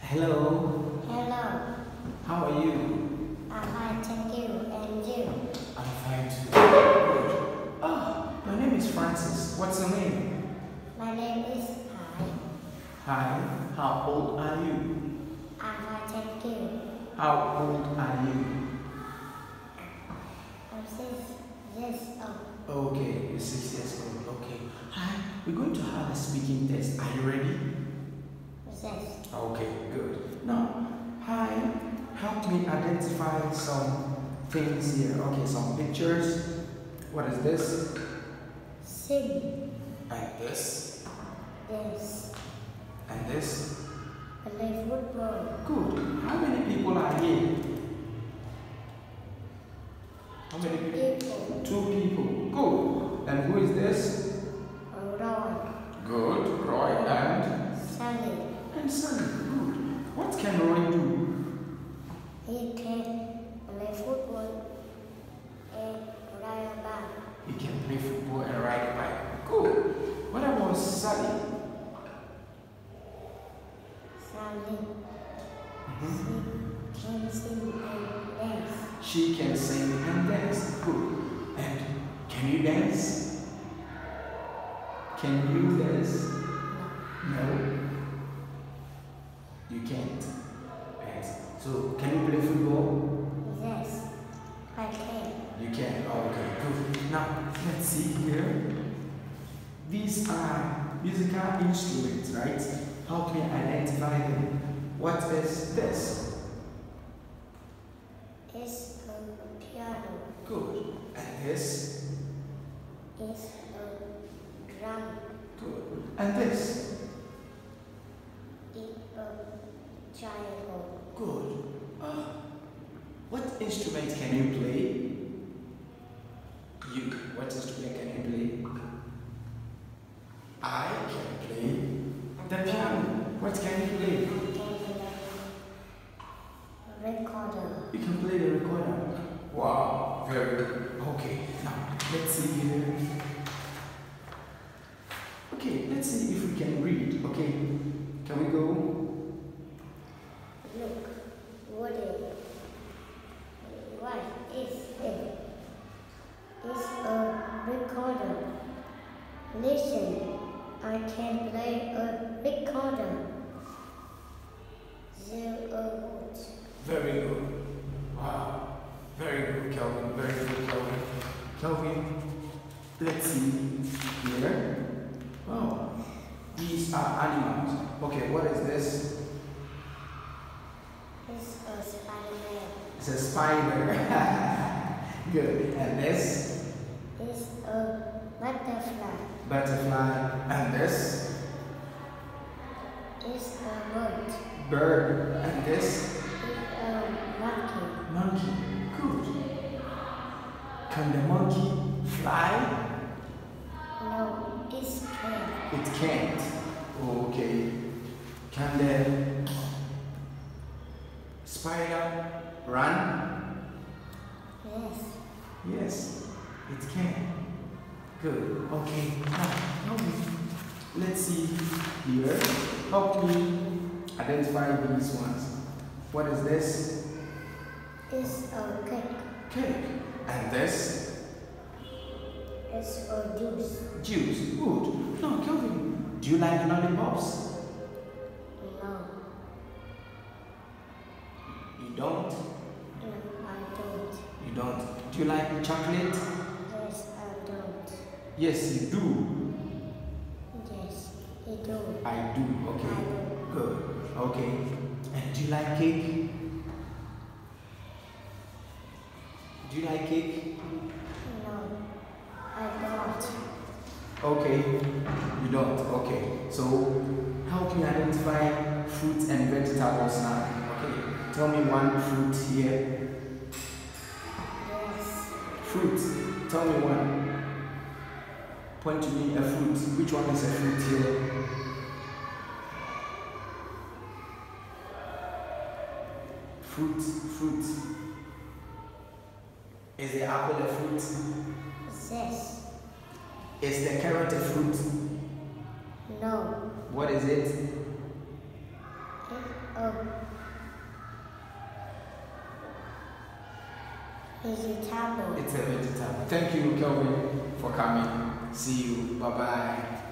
Hello, Hello, how are you? I'm fine, thank you. And you? I'm fine too. Good. Ah, your name is Francis. What's your name? My name is Hai. Hi, how old are you? I'm fine, thank you. How old are you? I'm 6 years old. Okay, you're 6 years old. Okay. Hi, we're going to have a speaking test. Are you ready? Yes. Okay, good. Now, hi, help me identify some things here. Okay, some pictures. What is this? Sing. And this? Yes. And this? Play football. Good. How many people are here? How many people? People. 2 people. Good. And who is this? Roy. Good. Roy and Sunny. Sunny. Good. What can Roy do? He can play football and ride a bike. He can play football and ride a bike. Good. What about Sally? Sunny. Mhm. She can sing and dance. She can sing and dance. Good. And can you dance? Can you dance? No. You can't. Right. So, can you play football? Yes, I can. You can. Okay, good. Now, let's see here. These are musical instruments, right? Help me identify them. What is this? It's a piano. Good. And this? It's a drum. Good. And this? It's a triangle. Good. What instrument can you play? You. What instrument can you play? I can play the piano. What can you play? Recorder. You can play the recorder. Wow, very good. Okay, now let's see here. Okay, let's see if we can read. Okay, can we go? Look, what is it? It's a recorder. Listen, I can play a recorder. 0 volts. Very good. Wow, very good, Kelvin. Very good, Kelvin. Kelvin, let's see here. Oh, these are animals. Okay, what is this? It's a Spider-Man. It's a spider. Good. And this? It's a butterfly. Butterfly. And this? It's a bird. Bird. And this? It's a monkey. Monkey. Good. Can the monkey fly? No, it's can. It can't. Okay. Can the spider run? Yes. Yes, it can. Good. Okay. Now, help me. Let's see here. Help me identify these ones. What is this? It's a cake. Cake. And this? It's a juice. Juice. Good. Now, Kelvin, do you like lollipops? No, You don't? no, I don't. You don't. Do you like chocolate? Yes, I don't. Yes, you do. Yes, I do. I do. I Okay. do. Good. Okay. And do you like cake? Do you like cake? No, I don't. Okay. You don't. Okay. So help me identify fruits and vegetables now. Okay. Tell me one fruit here. Yes, Fruit. Tell me one. Point to me a fruit. Which one is a fruit here? Fruit. Fruit. Is the apple a fruit? yes, Is the carrot a fruit? no. What is it? It's a Vegetable. It's a vegetable. Thank you, Kelvin, for coming. See you. Bye-bye.